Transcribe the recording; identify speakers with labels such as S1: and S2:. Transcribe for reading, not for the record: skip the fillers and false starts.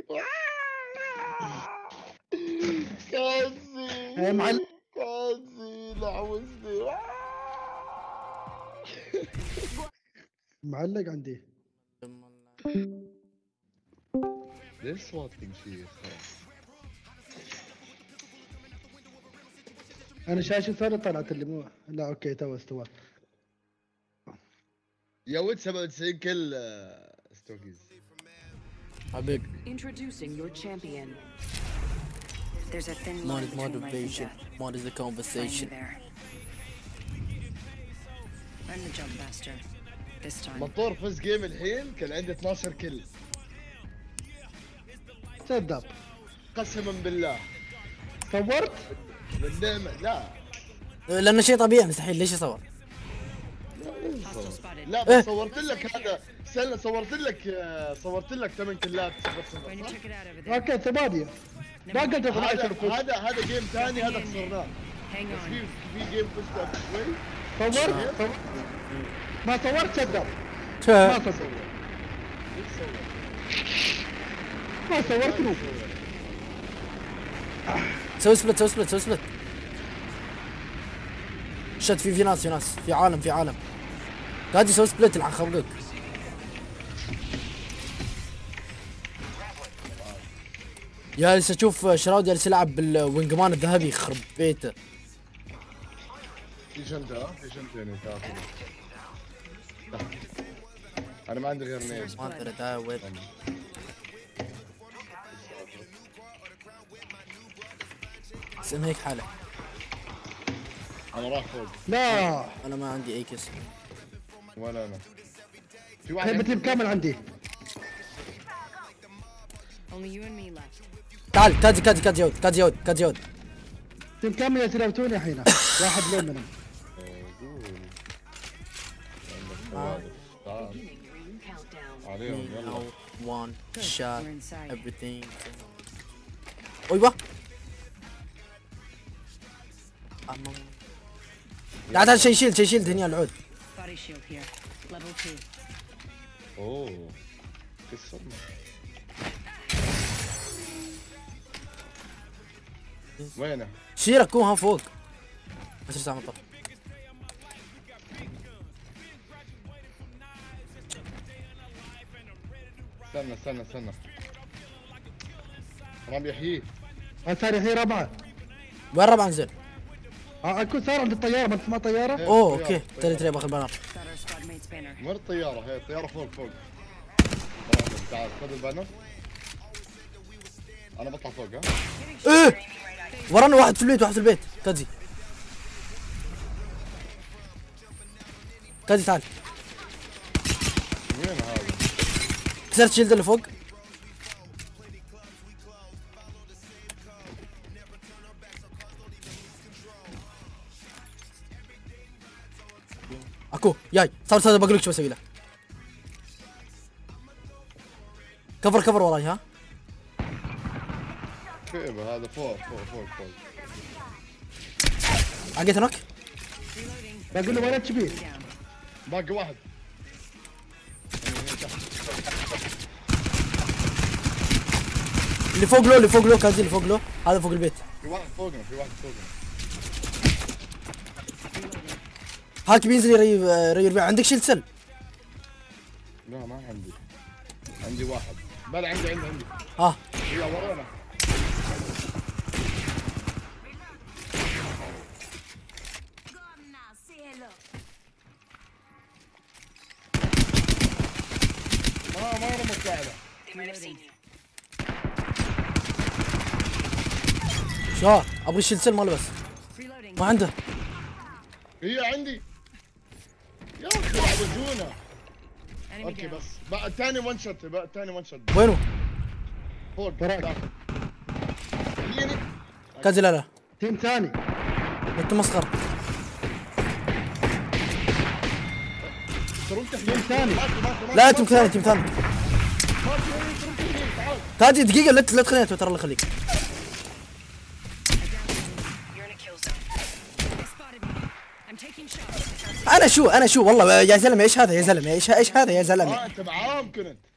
S1: يا معلم
S2: كازي لعوزني.
S1: معلق عندي.
S2: ليش صوتك مشيخ؟
S1: انا شاشة ثانية طلعت اللي مو لا اوكي تو استوى.
S2: يا ولد 97 كل ستوكيز.
S3: حبيبي
S4: Introducing your champion. There's a thin
S3: mod
S4: line
S3: is
S4: between life and
S3: motivation,
S4: death.
S3: mod is the
S4: Find me
S3: conversation.
S4: there. I'm the jump master. This time.
S2: مطور فز جيم الحين كان عنده 12 كل.
S1: صدق
S2: قسما بالله.
S1: صورت؟
S2: بالنعمة لا.
S3: لانه شيء طبيعي مستحيل ليش يصور؟
S4: Hostile spotted.
S2: لا بس صورت لك هذا سنة صورت لك 8 كلات.
S4: Going to check it out over there.
S1: اوكي ثمانية. ما قلت ابغى
S2: هذا
S1: اشوف.
S2: هذا جيم ثاني هذا خسرناه.
S4: Hang
S2: بس
S4: on.
S2: في جيم فزت شوي.
S1: صورت؟ ما صورت صدق.
S3: ما
S1: ما صورت. ما صورت له.
S3: سوي سبلت سوي سبلت سوي سبلت. شت في ناس في عالم قاعد يسوي سبلت العن خلقك. جالس اشوف شراود جالس يلعب بالوينج مان الذهبي يخرب بيته.
S2: في جنده في جنتين كافي. انا ما عندي غير نيل.
S3: ما اقدر اداور. بس انه هيك حاله.
S2: انا راح فوق
S1: لا
S3: انا ما عندي اي كيس.
S2: ولا انا. في
S1: هي
S2: واحد
S1: بتيم كامل عندي.
S4: Only you and me left.
S3: تعال كاد يود.
S1: تيم كامل يتلاوتوني الحين. واحد لون منهم.
S2: عليهم يلا.
S3: one shot
S4: We're inside.
S3: everything. ايوه تعال شيل هني العود.
S4: Body shield here. Level 2.
S2: اوه كسرنا. وينه؟
S3: شيرك كوها فوق بس يرجع مطر.
S2: استنى رام يحييه.
S1: صار الحين ربعه.
S3: وين ربع انزل؟
S1: اكون صار عند الطياره ما تسمع طياره؟
S3: اوه اوكي تري باخذ بانر.
S4: Got our squad mate's banner.
S2: وين الطيارة؟ هي الطيارة فوق. تعال خذ البانر. انا بطلع فوق ها؟
S3: ايه ورانا واحد في البيت كادزي تعال
S2: وين هذا؟
S3: كسرت شيلد اللي فوق. اكو جاي صار بقول لك شو اسوي له. كفر وراي ها.
S2: كيف هذا فوق.
S3: عقيت هناك.
S1: بقول له وين تبي؟
S2: باقي واحد.
S3: اللي فوق له كازي اللي فوق له هذا فوق البيت.
S2: في واحد فوقنا.
S3: هاك بينزل يربع. عندك شيل سل؟
S2: لا ما عندي واحد. بل عندي
S3: ها
S2: يا ورانا. ما رمت واحدة.
S3: شو ابغى شيل سل ماله بس
S4: Reloading.
S3: ما عنده.
S2: هي عندي. يا اخي عوجونا.
S4: Enemy
S2: اوكي
S4: down.
S2: بس بقى الثاني ون شوت.
S3: وينه؟
S2: فوق
S1: وراك.
S2: داخل. يجيني.
S3: كازي لا
S1: تيم ثاني.
S3: انت مسخر.
S1: تيم ثاني.
S3: لا تيم ثاني. كازي دقيقة لا تخليني ترى الله يخليك.
S4: You're in a kill zone. They spotted me. I'm taking shots.
S3: انا شو والله يا زلمه ايش هذا يا زلمه ايش هذا يا زلمه.
S2: انت معاهم كنت.